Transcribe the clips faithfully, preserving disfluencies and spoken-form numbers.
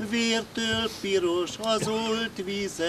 vértől piros az olt vize.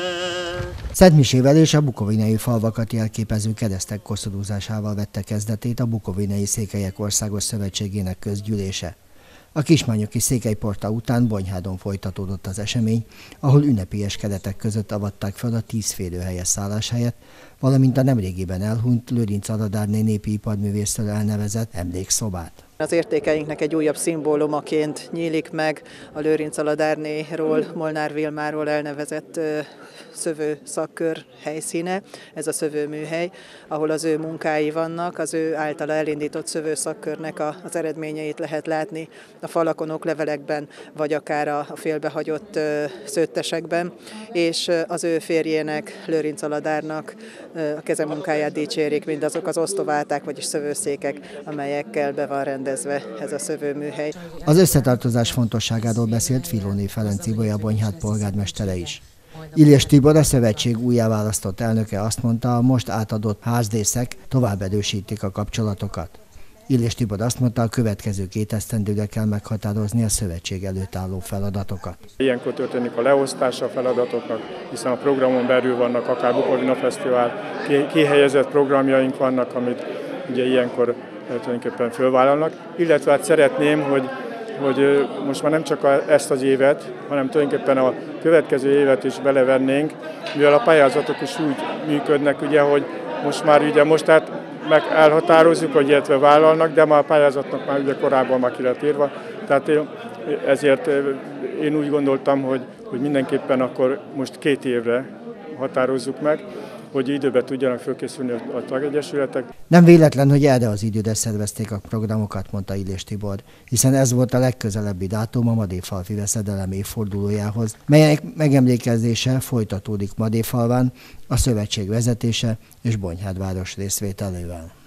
Szentmisével és a bukovinai falvakat jelképező keresztek koszorúzásával vette kezdetét a Bukovinai Székelyek Országos Szövetségének közgyűlése. A kismányoki székelyporta után Bonyhádon folytatódott az esemény, ahol ünnepélyes keretek között avatták fel a tíz férőhelyes szálláshelyet, valamint a nemrégiben elhunyt Lőrinc Aladárné népi iparművésztől elnevezett emlékszobát. Az értékeinknek egy újabb szimbólumaként nyílik meg a Lőrinc Aladárnéról, Molnár Vilmáról elnevezett szövő szakkör helyszíne, ez a szövőműhely, ahol az ő munkái vannak, az ő általa elindított szövő szakkörnek az eredményeit lehet látni a falakon, oklevelekben, vagy akár a félbehagyott szőttesekben, és az ő férjének, Lőrinc Aladárnak a kezemunkáját dicsérik mindazok az osztováták, vagyis szövőszékek, amelyekkel be van rendezve ez a szövőműhely. Az összetartozás fontosságáról beszélt Filóné Ferenc Ibolya Bonyhád polgármestere is. Illés Tibor, a szövetség újjáválasztott elnöke azt mondta, a most átadott házdészek tovább erősítik a kapcsolatokat. Illés Tibor azt mondta, a következő két esztendőre kell meghatározni a szövetség előtt álló feladatokat. Ilyenkor történik a leosztása a feladatoknak, hiszen a programon belül vannak akár Bukovina Fesztivál, kihelyezett programjaink vannak, amit ugye ilyenkor tulajdonképpen fölvállalnak, illetve hát szeretném, hogy hogy most már nem csak a, ezt az évet, hanem tulajdonképpen a következő évet is belevennénk, mivel a pályázatok is úgy működnek, ugye, hogy most már ugye most tehát meg elhatározzuk, hogy illetve vállalnak, de már a pályázatnak már ugye korábban már ki lett írva. Tehát ezért én úgy gondoltam, hogy, hogy mindenképpen akkor most két évre határozzuk meg, hogy időben tudjanak fölkészülni a tagegyesületek. Nem véletlen, hogy erre az időre szervezték a programokat, mondta Illés Tibor, hiszen ez volt a legközelebbi dátum a Madéfalvi veszedelem évfordulójához, melynek megemlékezése folytatódik Madéfalván, a szövetség vezetése és Bonyhád város részvételével.